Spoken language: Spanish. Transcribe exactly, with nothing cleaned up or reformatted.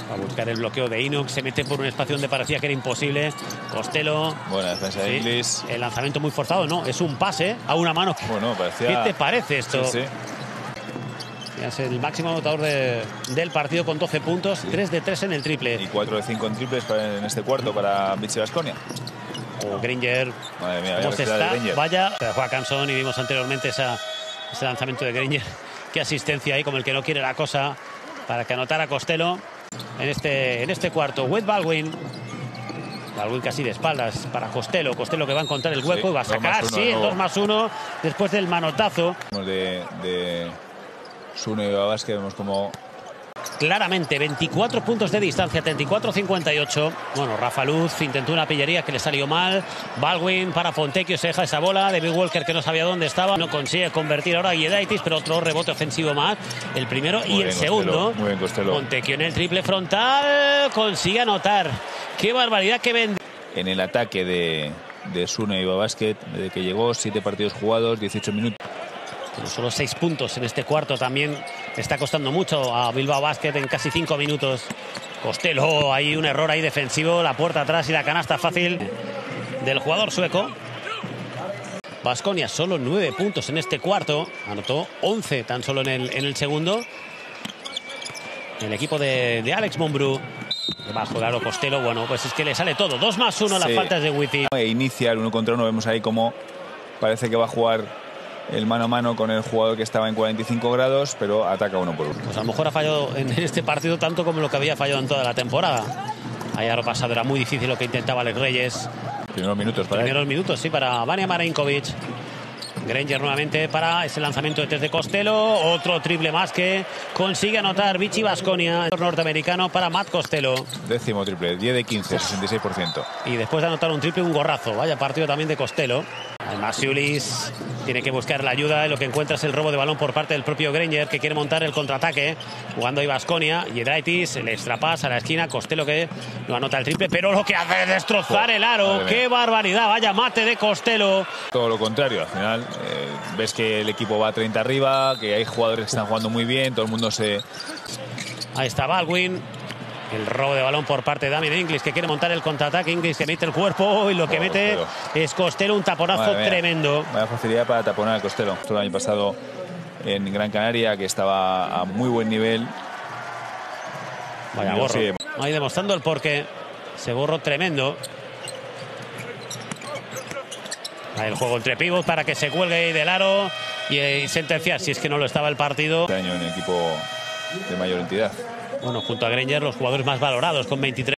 A buscar el bloqueo de Inox, se mete por un espacio donde parecía que era imposible. Costello. Buena defensa de Sí. Inglis. El lanzamiento muy forzado, no, es un pase a una mano. Bueno, parecía... ¿Qué te parece esto? Sí, sí. Es el máximo anotador de, del partido con doce puntos, sí. tres de tres en el triple. Y cuatro de cinco en triples para, en este cuarto para Vichy Baskonia. O Granger. Madre mía, ¿Cómo se está? Granger. Vaya, juega Canson y vimos anteriormente esa, ese lanzamiento de Granger. Qué asistencia ahí, como el que no quiere la cosa, para que anotara Costello en este, en este cuarto. Wade Baldwin. Baldwin casi de espaldas para Costello. Costello que va a encontrar el hueco sí, y va a sacar, sí, el dos más uno después del manotazo. De, de Sune y Babas, que vemos como... Claramente, veinticuatro puntos de distancia, treinta y cuatro a cincuenta y ocho. Bueno, Rafa Luz intentó una pillería que le salió mal. Baldwin para Fontecchio, se deja esa bola. David Walker, que no sabía dónde estaba. No consigue convertir ahora a Guedaitis, pero otro rebote ofensivo más. El primero muy y bien, el segundo. Costello, muy bien, Costello. Fontecchio en el triple frontal. Consigue anotar. Qué barbaridad que vende. En el ataque de, de Sune y Babasket, desde que llegó, siete partidos jugados, dieciocho minutos. Bueno, solo seis puntos en este cuarto, también está costando mucho a Bilbao Basket en casi cinco minutos. Costello, hay un error ahí defensivo, la puerta atrás y la canasta fácil del jugador sueco. Baskonia solo nueve puntos en este cuarto, anotó once tan solo en el, en el segundo. El equipo de, de Alex Monbru. Va a jugar Costello, bueno, pues es que le sale todo. dos más uno, sí. Las faltas de Withy. E inicia el uno contra uno, vemos ahí como parece que va a jugar el mano a mano con el jugador que estaba en cuarenta y cinco grados, pero ataca uno por uno. Pues a lo mejor ha fallado en este partido tanto como lo que había fallado en toda la temporada. Ayer lo pasado era muy difícil lo que intentaba Alex Reyes. Primeros minutos para Primeros él. minutos, sí, para Vania Marinkovic. Granger nuevamente para ese lanzamiento de tres de Costello. Otro triple más que consigue anotar Vichy Baskonia, norteamericano, para Matt Costello. Décimo triple, diez de quince, sesenta y seis por ciento. Y después de anotar un triple, un gorrazo. Vaya partido también de Costello. Además, Ulis tiene que buscar la ayuda. Lo que encuentra es el robo de balón por parte del propio Granger, que quiere montar el contraataque. Jugando ahí Baskonia. Yedraitis, el extrapas a la esquina. Costello que no anota el triple, pero lo que hace es destrozar el aro. ¡Qué barbaridad! Vaya mate de Costello. Todo lo contrario, al final eh, ves que el equipo va a treinta arriba, que hay jugadores que están jugando muy bien, todo el mundo se... Ahí está Baldwin. El robo de balón por parte de Damien Inglis, que quiere montar el contraataque. Inglis que mete el cuerpo y lo que oh, mete Costello. Es Costello, un taponazo tremendo. Vaya facilidad para taponar al Costello. Esto el año pasado en Gran Canaria, que estaba a muy buen nivel. Vaya gorro. Sí. Ahí demostrando el porqué. Ese gorro tremendo. Ahí el juego entre pivot para que se cuelgue del aro y, y sentenciar, si es que no lo estaba el partido. Este año en equipo de mayor entidad. Bueno, junto a Granger, los jugadores más valorados con veintitrés.